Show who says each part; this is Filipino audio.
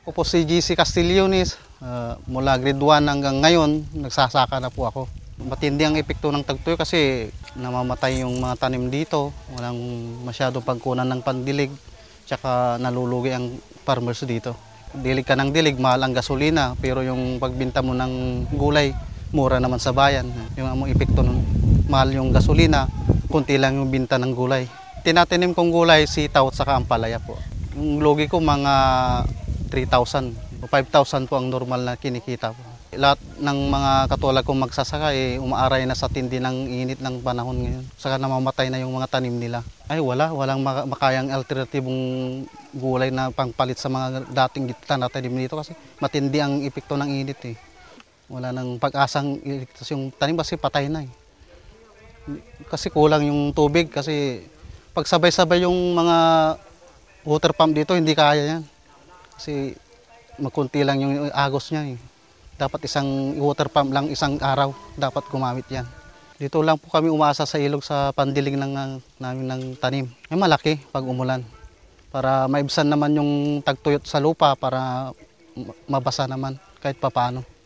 Speaker 1: Ako po si GC Castillones, mula grade 1 hanggang ngayon, nagsasaka na po ako. Matindi ang epekto ng tagtuyo kasi namamatay yung mga tanim dito, walang masyadong pagkunan ng pandilig, tsaka nalulugi ang farmers dito. Dilig ka ng dilig, mahal ang gasolina, pero yung pagbinta mo ng gulay, mura naman sa bayan. Yung among epekto nun, mahal yung gasolina, kunti lang yung binta ng gulay. Tinatanim kong gulay, sitaw at saka ampalaya po. Yung lugi ko mga 3,000 o 5,000 po ang normal na kinikita po. Lahat ng mga katulad kong magsasaka umaaray na sa tindi ng init ng panahon ngayon. Saka namamatay na yung mga tanim nila. Ay walang makayang alternatibong gulay na pangpalit sa mga dating tanim dito kasi matindi ang epekto ng init eh. Wala nang pag-asang iligtas yung tanim kasi patay na eh. Kasi kulang yung tubig kasi pag sabay-sabay yung mga water pump dito hindi kaya yan. Kasi makunti lang yung agos niya eh. Dapat isang water pump lang isang araw dapat gumamit yan. Dito lang po kami umaasa sa ilog sa pandilig namin ng tanim. Ay malaki pag umulan. Para maibsan naman yung tagtuyot sa lupa para mabasa naman kahit papaano.